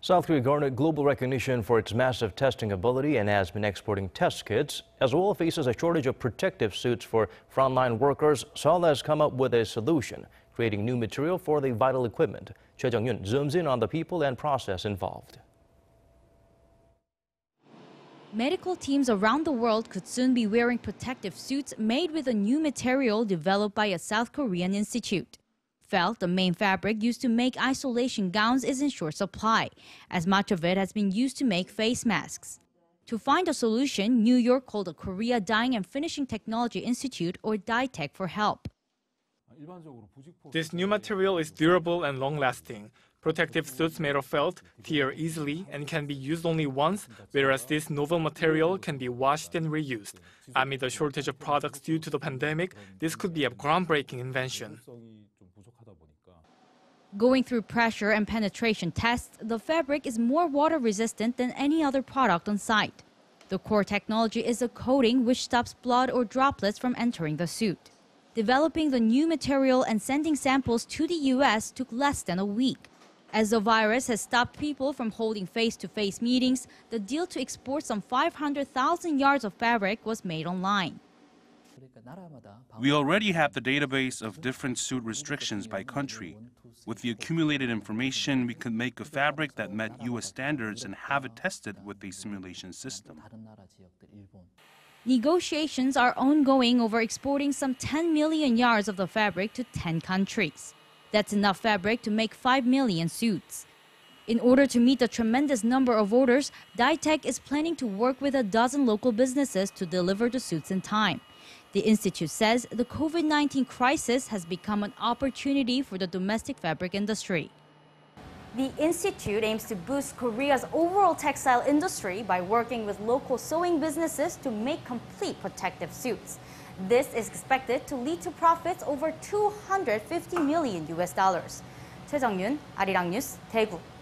South Korea garnered global recognition for its massive testing ability and has been exporting test kits. As well faces a shortage of protective suits for frontline workers, Seoul has come up with a solution, creating new material for the vital equipment. Choi Jeong-yoon zooms in on the people and process involved. Medical teams around the world could soon be wearing protective suits made with a new material developed by a South Korean institute. Felt, the main fabric used to make isolation gowns, is in short supply, as much of it has been used to make face masks. To find a solution, New York called the Korea Dyeing and Finishing Technology Institute, or DYTECH, for help. This new material is durable and long-lasting. Protective suits made of felt tear easily and can be used only once, whereas this novel material can be washed and reused. Amid a shortage of products due to the pandemic, this could be a groundbreaking invention. Going through pressure and penetration tests, the fabric is more water-resistant than any other product on site. The core technology is a coating which stops blood or droplets from entering the suit. Developing the new material and sending samples to the U.S. took less than a week. As the virus has stopped people from holding face-to-face meetings, the deal to export some 500,000 yards of fabric was made online. We already have the database of different suit restrictions by country. With the accumulated information, we could make a fabric that met U.S. standards and have it tested with a simulation system. Negotiations are ongoing over exporting some 10 million yards of the fabric to 10 countries. That's enough fabric to make 5 million suits. In order to meet the tremendous number of orders, DYTECH is planning to work with a dozen local businesses to deliver the suits in time. The institute says the COVID-19 crisis has become an opportunity for the domestic fabric industry. The institute aims to boost Korea's overall textile industry by working with local sewing businesses to make complete protective suits. This is expected to lead to profits over $250 million. Choi Jeong-yoon, Arirang News, Daegu.